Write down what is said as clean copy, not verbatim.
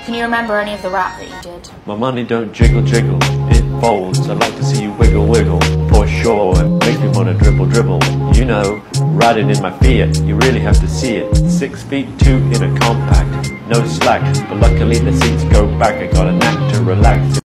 Can you remember any of the rap that you did? My money don't jiggle jiggle, it folds. I'd like to see you wiggle wiggle, for sure. It makes me wanna dribble dribble. You know, riding in my Fiat, you really have to see it. 6'2" in a compact, no slack. But luckily the seats go back, I got a knack to relax.